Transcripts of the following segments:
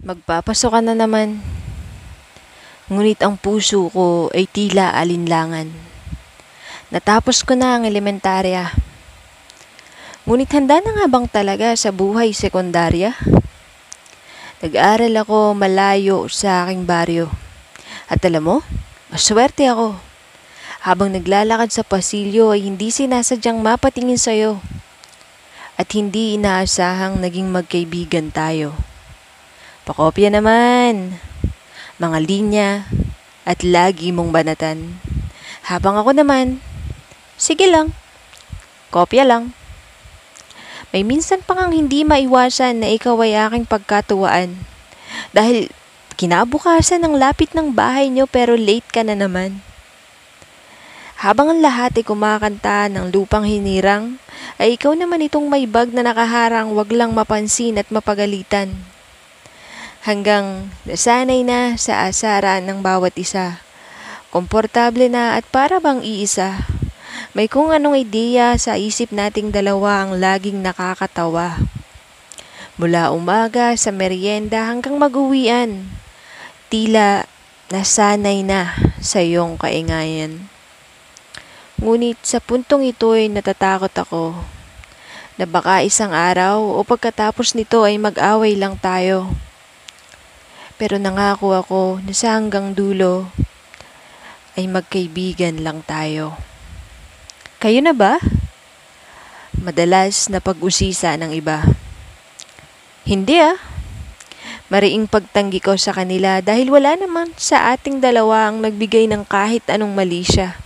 Magpapasok ka na naman, ngunit ang puso ko ay tila alinlangan. Natapos ko na ang elementarya, ngunit handa na nga bang talaga sa buhay sekundarya? Nag-aral ako malayo sa aking baryo. At alam mo, maswerte ako. Habang naglalakad sa pasilyo ay hindi sinasadyang mapatingin sa'yo. At hindi inaasahang naging magkaibigan tayo. Pakopya naman, mga linya, at lagi mong banatan. Habang ako naman, sige lang, kopya lang. May minsan pa ngang hindi maiwasan na ikaw ay aking pagkatuwaan. Dahil kinabukasan ng lapit ng bahay nyo pero late ka na naman. Habang ang lahat ay kumakanta ng lupang hinirang, ay ikaw naman itong may bag na nakaharang wag lang mapansin at mapagalitan. Hanggang nasanay na sa asaran ng bawat isa. Komportable na at para bang iisa. May kung anong ideya sa isip nating dalawa ang laging nakakatawa. Mula umaga sa merienda hanggang mag-uwian, tila nasanay na sa iyong kaingayan. Ngunit sa puntong ito ay natatakot ako na baka isang araw o pagkatapos nito ay mag-away lang tayo. Pero nangako ako na sa hanggang dulo ay magkaibigan lang tayo. Kayo na ba? Madalas na pag-usisa ng iba. Hindi Mariing pagtanggi ko sa kanila dahil wala naman sa ating dalawa ang nagbigay ng kahit anong mali siya.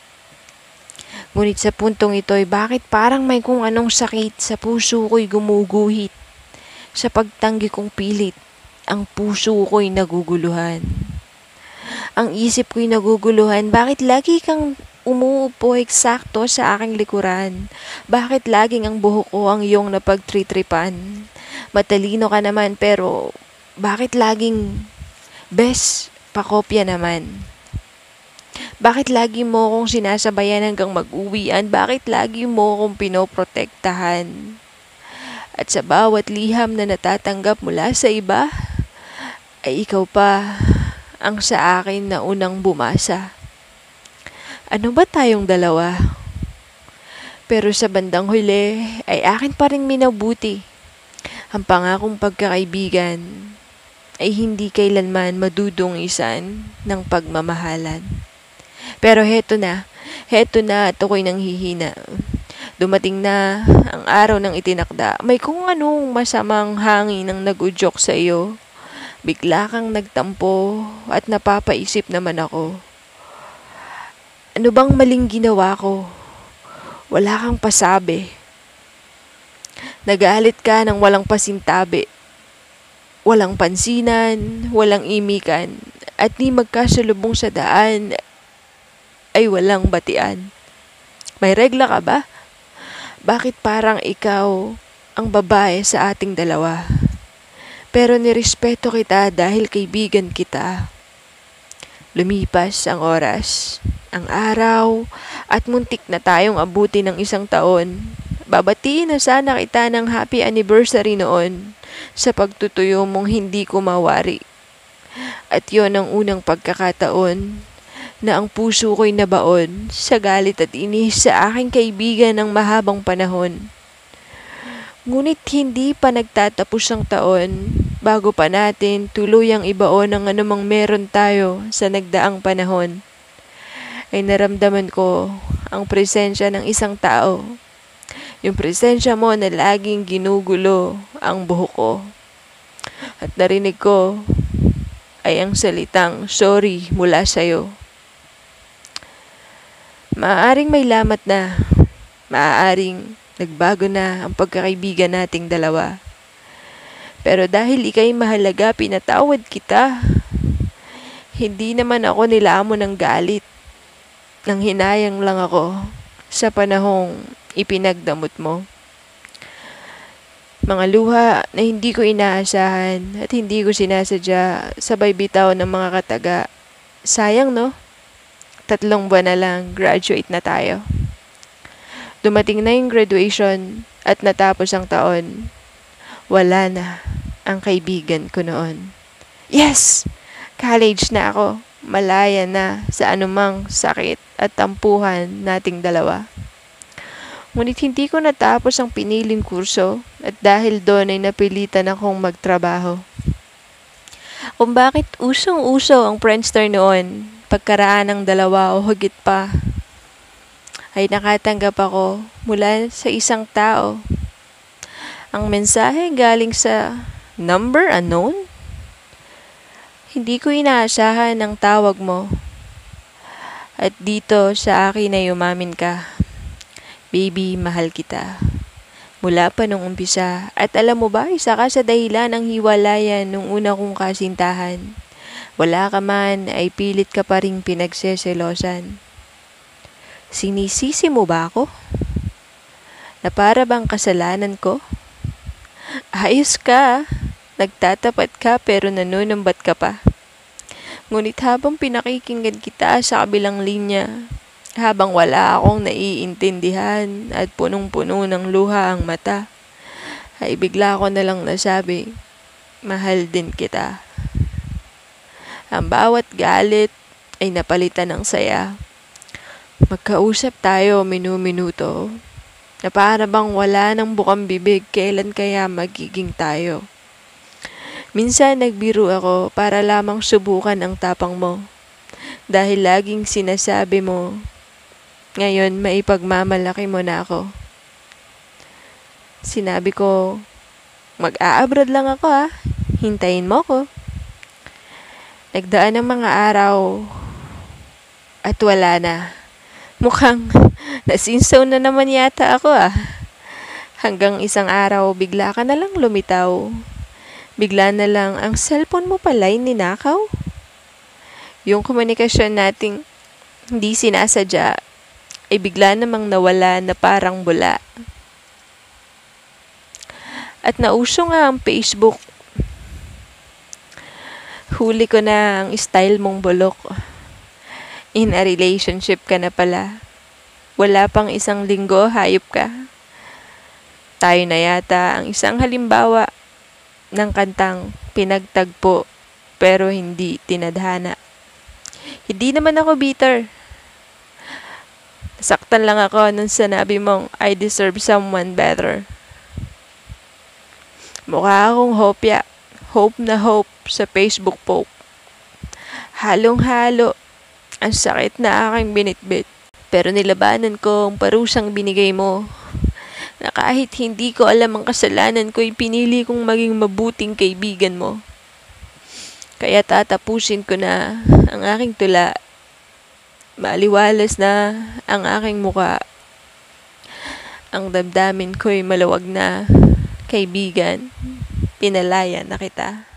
Ngunit sa puntong ito ay bakit parang may kung anong sakit sa puso ko'y gumuguhit. Sa pagtanggi kong pilit, ang puso ko'y naguguluhan. Ang isip ko'y naguguluhan, bakit lagi kang umuupo eksakto sa aking likuran? Bakit laging ang buhok ko ang iyong napagtritripan? Matalino ka naman pero bakit laging bes pakopya naman? Bakit lagi mo akong sinasabayan hanggang mag-uwian? Bakit lagi mo akong pinoprotektahan? At sa bawat liham na natatanggap mula sa iba, ay ikaw pa ang sa akin na unang bumasa. Ano ba tayong dalawa? Pero sa bandang huli ay akin pa rin minabuti. Ang pangakong pagkakaibigan ay hindi kailanman madudungisan ng pagmamahalan. Pero heto na at ako'y nanghihina. Dumating na ang araw ng itinakda. May kung anong masamang hangin ang nag-udyok sa iyo. Bigla kang nagtampo at napapaisip naman ako. Ano bang maling ginawa ko? Wala kang pasabi. Nagalit ka ng walang pasintabi. Walang pansinan, walang imikan, at ni magkasalubong sa daan ay walang batian. May regla ka ba? Bakit parang ikaw ang babae sa ating dalawa? Pero nirespeto kita dahil kaibigan kita. Lumipas ang oras, ang araw, at muntik na tayong abuti ng isang taon. Babatiin na sana kita ng happy anniversary noon sa pagtutuyo mong hindi ko mawari. At yon ang unang pagkakataon na ang puso ko'y nabaon sa galit at inis sa aking kaibigan ng mahabang panahon. Ngunit hindi pa nagtatapos ang taon bago pa natin tuluyang ibaon ang anumang meron tayo sa nagdaang panahon. Ay naramdaman ko ang presensya ng isang tao. Yung presensya mo na laging ginugulo ang buhok ko. At narinig ko ay ang salitang sorry mula sa'yo. Maaaring may lamat na. Maaaring nagbago na ang pagkakaibigan nating dalawa. Pero dahil ika'y mahalaga, pinatawad kita. Hindi naman ako nilamon ng galit. Nang hinayang lang ako sa panahong ipinagdamot mo. Mga luha na hindi ko inaasahan at hindi ko sinasadya sabay bitaw ng mga kataga. Sayang no? 3 buwan na lang, graduate na tayo. Dumating na yung graduation at natapos ang taon. Wala na ang kaibigan ko noon. Yes! College na ako. Malaya na sa anumang sakit at tampuhan nating dalawa. Ngunit hindi ko natapos ang piniling kurso at dahil doon ay napilitan akong magtrabaho. Kung bakit usong-uso ang Friendster noon, pagkaraan ng 2 o higit pa, ay nakatanggap ako mula sa isang tao. Ang mensahe galing sa number unknown? Hindi ko inaasahan ang tawag mo. At dito sa akin ay umamin ka. Baby, mahal kita. Mula pa nung umpisa. At alam mo ba, isa ka sa dahilan ng hiwalayan nung una kong kasintahan. Wala ka man, ay pilit ka pa ring pinagseselosan. Sinisisi mo ba ako? Na para bang kasalanan ko? Ayos ka. Nagtatapat ka pero nanunumbat ka pa. Ngunit habang pinakikinggan kita sa kabilang linya, habang wala akong naiintindihan at punong-puno ng luha ang mata, ay bigla ko nalang nasabi, mahal din kita. Ang bawat galit ay napalitan ng saya. Magkausap tayo minu-minuto, na para bang wala nang bukang bibig kailan kaya magiging tayo. Minsan nagbiro ako para lamang subukan ang tapang mo. Dahil laging sinasabi mo, ngayon maipagmamalaki mo na ako. Sinabi ko, mag-a-abroad lang ako hintayin mo ko. Nagdaan ng mga araw at wala na. Mukhang nasinsaw na naman yata ako Hanggang isang araw bigla ka na lang lumitaw. Bigla na lang ang cellphone mo pala'y ninakaw. Yung komunikasyon nating hindi sinasadya ay bigla namang nawala na parang bula. At nauso nga ang Facebook. Huli ko na ang style mong bulok. In a relationship ka na pala. Wala pang isang linggo, hayop ka. Tayo na yata ang isang halimbawa ng kantang pinagtagpo pero hindi tinadhana. Hindi naman ako bitter. Nasaktan lang ako nung sinabi mong I deserve someone better. Mukha akong hopya. Hope na hope sa Facebook post. Halong-halo. Ang sakit na aking binitbit. Pero nilabanan ko ang parusang binigay mo. Na kahit hindi ko alam ang kasalanan ko, pinili kong maging mabuting kaibigan mo. Kaya tatapusin ko na ang aking tula. Maliwalas na ang aking muka. Ang damdamin ko'y malawag na. Kaibigan, pinalaya na kita.